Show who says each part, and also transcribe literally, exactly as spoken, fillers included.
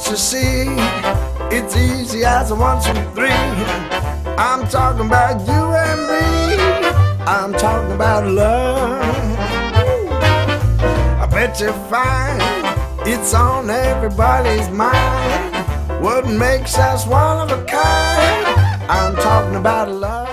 Speaker 1: Can't you see? It's easy as a one, two, three. I'm talking about you and me. I'm talking about love. I bet you find it's on everybody's mind. What makes us one of a kind? I'm talking about love.